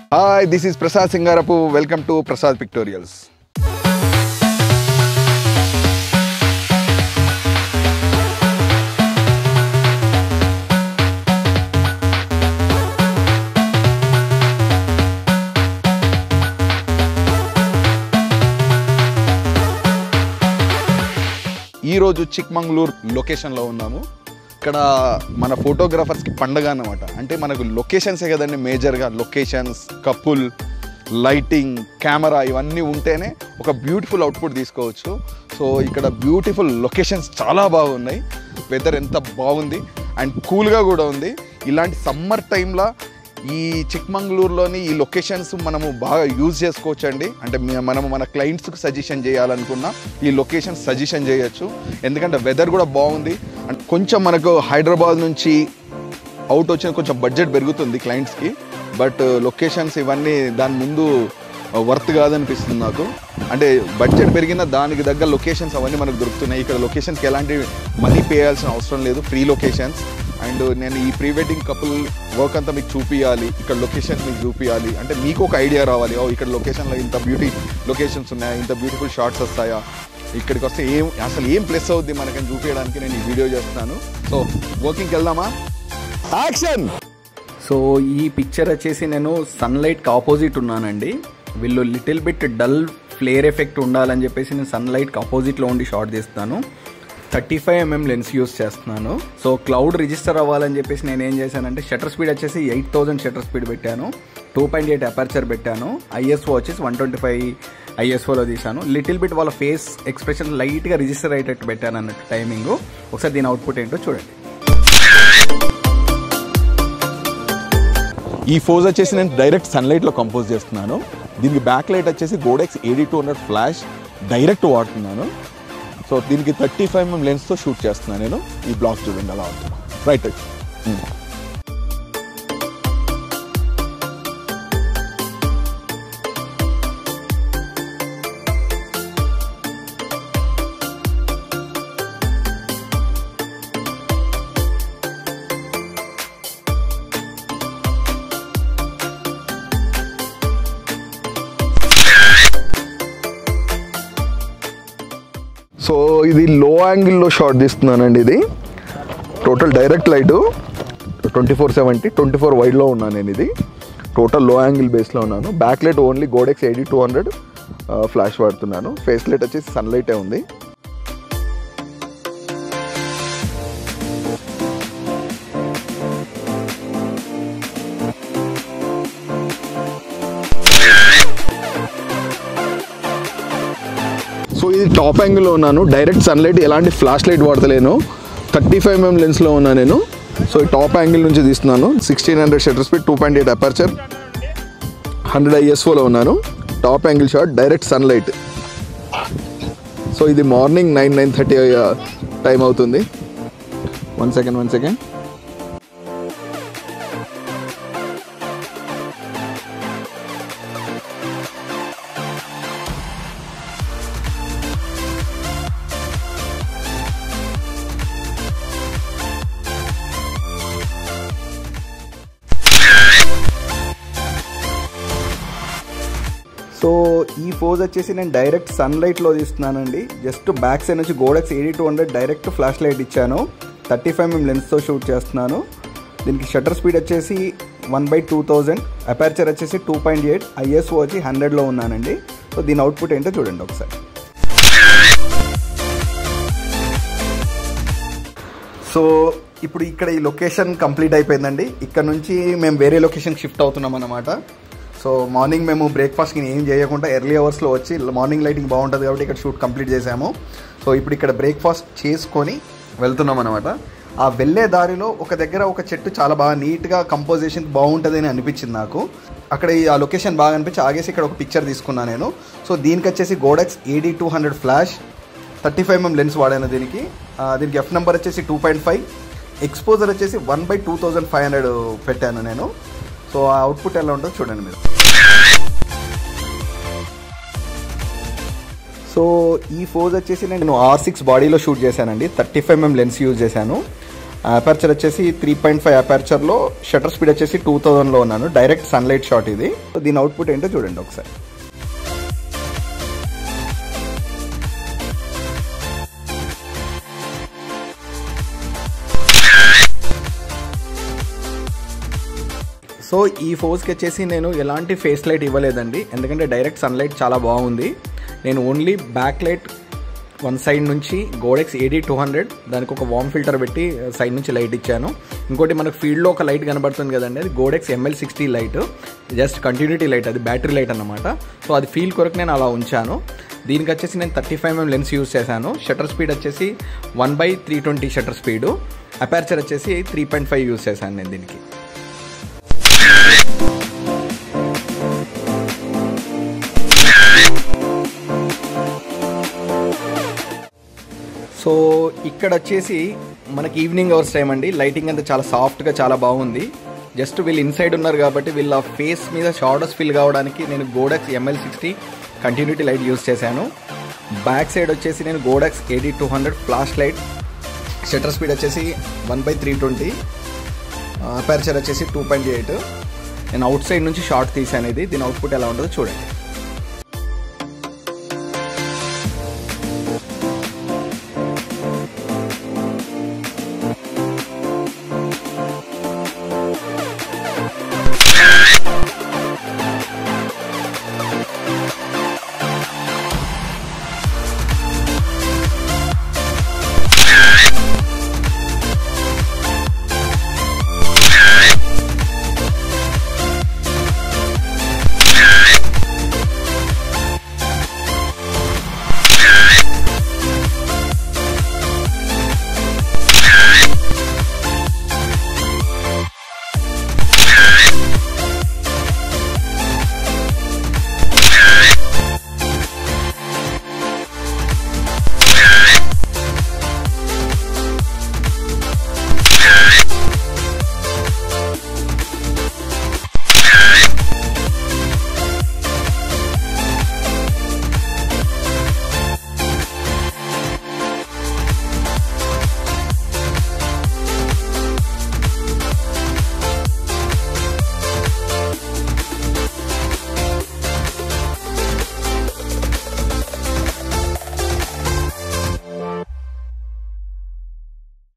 Hi, this is Prasadsingarapu. Welcome to Prasad Pictorials. ఈ రోజు Chikmagalur location లో ఉన్నాము. ఇక్కడ మన ఫోటోగ్రాఫర్స్ కి పండగ అన్నమాట. అంటే మనకు లొకేషన్స్ ఏ కదండి మేజర్ గా. లొకేషన్స్, కపుల్, లైటింగ్, కెమెరా ఇవన్నీ ఉంటేనే ఒక బ్యూటిఫుల్ అవుట్పుట్ తీసుకోవచ్చు. సో ఇక్కడ బ్యూటిఫుల్ లొకేషన్స్ చాలా బాగున్నాయి. వెదర్ ఎంత బాగుంది అండ్ కూల్గా కూడా ఉంది. ఇలాంటి సమ్మర్ టైంలో ఈ చిక్మంగళూరులోని ఈ లొకేషన్స్ మనము బాగా యూజ్ చేసుకోవచ్చు అండి. అంటే మనము మన క్లయింట్స్కి సజెషన్ చేయాలనుకున్నా ఈ లొకేషన్స్ సజెషన్ చేయొచ్చు. ఎందుకంటే వెదర్ కూడా బాగుంది అండ్ కొంచెం మనకు హైదరాబాద్ నుంచి అవుట్ వచ్చిన కొంచెం బడ్జెట్ పెరుగుతుంది క్లయింట్స్కి. బట్ లొకేషన్స్ ఇవన్నీ దాని ముందు వర్త్ కాదనిపిస్తుంది నాకు. అంటే బడ్జెట్ పెరిగిన దానికి దగ్గర లొకేషన్స్ అవన్నీ మనకు దొరుకుతున్నాయి. ఇక్కడ లొకేషన్స్కి ఎలాంటి మనీ పే చేయాల్సిన అవసరం లేదు, ఫ్రీ లొకేషన్స్. అండ్ నేను ఈ ప్రీ వెడ్డింగ్ కపుల్ వర్క్ అంతా మీకు చూపించాలి, ఇక్కడ లొకేషన్స్ మీకు చూపించాలి అంటే మీకు ఒక ఐడియా రావాలి. ఇక్కడ లొకేషన్లో ఇంత బ్యూటీ లొకేషన్స్ ఉన్నాయా, ఇంత బ్యూటిఫుల్ షాట్స్ వస్తాయా, ఇక్కడికి వస్తే అసలు ఏం ప్లస్ అవుద్ది మనకని చూపించడానికి నేను ఈ వీడియో చేస్తున్నాను. సో వర్కింగ్కి వెళ్దామా? యాక్షన్! సో ఈ పిక్చర్ వచ్చేసి నేను సన్లైట్కి ఆపోజిట్ ఉన్నానండి. వీళ్ళు little bit dull flare effect ఉండాలని చెప్పేసి నేను సన్లైట్కి ఆపోజిట్లో ఉండి షాట్ తీస్తాను. 35mm లెన్స్ యూస్ చేస్తున్నాను. సో క్లౌడ్ రిజిస్టర్ అవ్వాలని చెప్పేసి నేను ఏం చేశానంటే షటర్ స్పీడ్ వచ్చేసి 8000 షటర్ స్పీడ్ పెట్టాను, 2.8 అపర్చర్ పెట్టాను, ఐఎస్ఓ వచ్చేసి 125 ఐఎస్ఓలో తీసాను. లిటిల్ బిట్ వాళ్ళ ఫేస్ ఎక్స్ప్రెషన్ లైట్గా రిజిస్టర్ అయ్యేటట్టు పెట్టాను అన్నట్టు టైమింగ్. ఒకసారి దీని అవుట్పుట్ ఏంటో చూడండి. ఈ ఫోజ్ వచ్చేసి నేను డైరెక్ట్ సన్లైట్లో కంపోజ్ చేస్తున్నాను. దీనికి బ్యాక్ లైట్ వచ్చేసి Godox AD200 ఫ్లాష్ డైరెక్ట్ వాడుతున్నాను. సో దీనికి 35mm లెన్స్తో షూట్ చేస్తున్నాను నేను. ఈ బ్లాక్ చూడండి అలా అవుతుంది. రైట్. సో ఇది లో యాంగిల్లో షాట్ తీస్తున్నానండి. ఇది టోటల్ డైరెక్ట్ లైటు 2470 24 వైడ్లో ఉన్నాను నేను. ఇది టోటల్ లో యాంగిల్ బేస్లో ఉన్నాను. Back light only Godox AD200 flash వాడుతున్నాను. ఫేస్ లైట్ వచ్చేసి సన్లైటే ఉంది. సో ఇది టాప్ యాంగిల్లో ఉన్నాను. డైరెక్ట్ సన్లైట్ ఎలాంటి ఫ్లాష్ లైట్ వాడతలేను. 35mm లెన్స్లో ఉన్నాను నేను. సో ఈ టాప్ యాంగిల్ నుంచి తీస్తున్నాను. 1600 షటర్ స్పీడ్, 2.8 అపర్చర్, 100 ఐఎస్ఓలో ఉన్నాను. Top angle shot, direct sunlight. So ఇది మార్నింగ్ 9:30 టైం అవుతుంది. One second. సో ఈ ఫోజ్ వచ్చేసి నేను డైరెక్ట్ సన్లైట్లో తీస్తున్నానండి. జస్ట్ బ్యాక్ సైడ్ నుంచి Godox AD200 direct flash light ఇచ్చాను. 35mm లెన్స్తో షూట్ చేస్తున్నాను. దీనికి షటర్ స్పీడ్ వచ్చేసి 1/2000, అపర్చర్ వచ్చేసి 2.8, ఐఎస్ఓ వచ్చి 100లో ఉన్నానండి. సో దీని అవుట్పుట్ ఏంటో చూడండి ఒకసారి. సో ఇప్పుడు ఇక్కడ ఈ లొకేషన్ కంప్లీట్ అయిపోయిందండి. ఇక్కడ నుంచి మేము వేరే లొకేషన్కి షిఫ్ట్ అవుతున్నాం అన్నమాట. సో మార్నింగ్ మేము బ్రేక్ఫాస్ట్కి ఏం చేయకుండా ఎర్లీ అవర్స్లో వచ్చి మార్నింగ్ లైటింగ్ బాగుంటుంది కాబట్టి ఇక్కడ షూట్ కంప్లీట్ చేసాము. సో ఇప్పుడు ఇక్కడ బ్రేక్ఫాస్ట్ చేసుకొని వెళ్తున్నాం అనమాట. ఆ వెళ్ళే దారిలో ఒక దగ్గర ఒక చెట్టు చాలా బాగా నీట్గా కంపోజిషన్ బాగుంటుంది అని అనిపించింది నాకు. అక్కడ ఆ లొకేషన్ బాగా అనిపించి ఆగేసి ఇక్కడ ఒక పిక్చర్ తీసుకున్నాను నేను. సో దీనికి వచ్చేసి Godox AD200 flash 35mm lens వాడాను. దీనికి ఎఫ్ నెంబర్ వచ్చేసి 2.5, ఎక్స్పోజర్ వచ్చేసి 1/2500 పెట్టాను నేను. సో ఆ అవుట్పుట్ ఎలా ఉంటుందో చూడండి మీరు. సో ఈ ఫోజ్ వచ్చేసి నేను R6 బాడీలో షూట్ చేశానండి. 35mm లెన్స్ యూజ్ చేశాను. అపర్చర్ వచ్చేసి 3.5 అపర్చర్లో షటర్ స్పీడ్ వచ్చేసి 2000లో ఉన్నాను. డైరెక్ట్ సన్లైట్ షాట్ ఇది. దీని అవుట్పుట్ ఏంటో చూడండి ఒకసారి. సో ఈ ఫోన్స్కి వచ్చేసి నేను ఎలాంటి ఫేస్ లైట్ ఇవ్వలేదండి, ఎందుకంటే డైరెక్ట్ సన్లైట్ చాలా బాగుంది. నేను only back light one side నుంచి గోడెక్స్ AD200 దానికి ఒక వార్మ్ ఫిల్టర్ పెట్టి సైడ్ నుంచి లైట్ ఇచ్చాను. ఇంకోటి మనకు ఫీల్డ్లో ఒక లైట్ కనబడుతుంది కదండి, అది Godox ML60 light, just continuity light, అది బ్యాటరీ లైట్ అన్నమాట. సో అది ఫీల్ కొరకు నేను అలా ఉంచాను. దీనికి వచ్చేసి నేను 35mm లెన్స్ యూజ్ చేశాను. షటర్ స్పీడ్ వచ్చేసి 1/320 షటర్ స్పీడు. అపర్చర్ వచ్చేసి 3.5 యూజ్ చేశాను నేను దీనికి. సో ఇక్కడ వచ్చేసి మనకి ఈవినింగ్ అవర్స్ టైం అండి. లైటింగ్ అంతా చాలా సాఫ్ట్గా చాలా బాగుంది. జస్ట్ వీళ్ళు ఇన్సైడ్ ఉన్నారు కాబట్టి వీళ్ళ ఫేస్ మీద షాడోస్ ఫిల్ కావడానికి నేను Godox ML60 continuity light use చేశాను. బ్యాక్ సైడ్ వచ్చేసి నేను Godox AD200 flash light. Shutter speed వచ్చేసి 1/320, అపర్చర్ వచ్చేసి 2.8. నేను అవుట్ సైడ్ నుంచి షార్ట్ తీసాను ఇది. దీని అవుట్పుట్ ఎలా ఉంటుందో చూడండి.